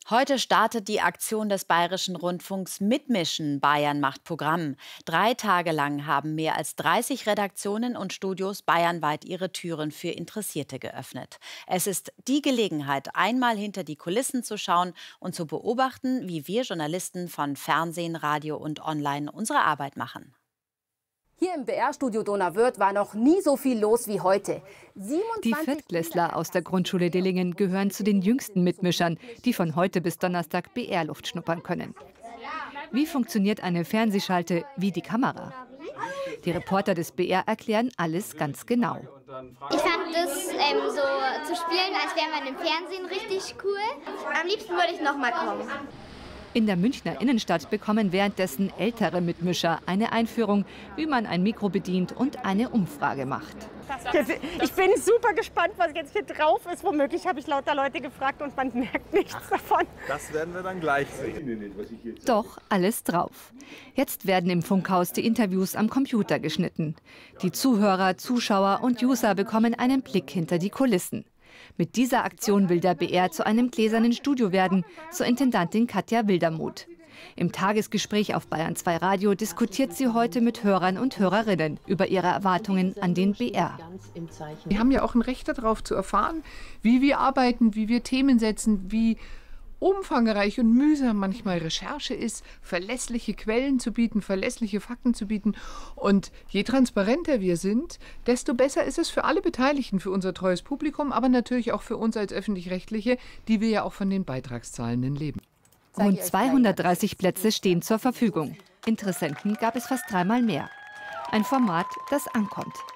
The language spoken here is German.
Heute startet die Aktion des Bayerischen Rundfunks Mitmischen. Bayern macht Programm. 3 Tage lang haben mehr als 30 Redaktionen und Studios bayernweit ihre Türen für Interessierte geöffnet. Es ist die Gelegenheit, einmal hinter die Kulissen zu schauen und zu beobachten, wie wir Journalisten von Fernsehen, Radio und Online unsere Arbeit machen. Hier im BR-Studio Donauwörth war noch nie so viel los wie heute. Die Viertklässler aus der Grundschule Dillingen gehören zu den jüngsten Mitmischern, die von heute bis Donnerstag BR-Luft schnuppern können. Wie funktioniert eine Fernsehschalte, wie die Kamera? Die Reporter des BR erklären alles ganz genau. Ich fand das so zu spielen, als wäre man im Fernsehen, richtig cool. Am liebsten würde ich noch mal kommen. In der Münchner Innenstadt bekommen währenddessen ältere Mitmischer eine Einführung, wie man ein Mikro bedient und eine Umfrage macht. Ich bin super gespannt, was jetzt hier drauf ist. Womöglich habe ich lauter Leute gefragt und man merkt nichts davon. Das werden wir dann gleich sehen. Doch alles drauf. Jetzt werden im Funkhaus die Interviews am Computer geschnitten. Die Zuhörer, Zuschauer und User bekommen einen Blick hinter die Kulissen. Mit dieser Aktion will der BR zu einem gläsernen Studio werden, so Intendantin Katja Wildermuth. Im Tagesgespräch auf Bayern 2 Radio diskutiert sie heute mit Hörern und Hörerinnen über ihre Erwartungen an den BR. Wir haben ja auch ein Recht darauf zu erfahren, wie wir arbeiten, wie wir Themen setzen, wie umfangreich und mühsam manchmal Recherche ist, verlässliche Quellen zu bieten, verlässliche Fakten zu bieten. Und je transparenter wir sind, desto besser ist es für alle Beteiligten, für unser treues Publikum, aber natürlich auch für uns als Öffentlich-Rechtliche, die wir ja auch von den Beitragszahlenden leben. Rund 230 Plätze stehen zur Verfügung. Interessenten gab es fast 3-mal mehr. Ein Format, das ankommt.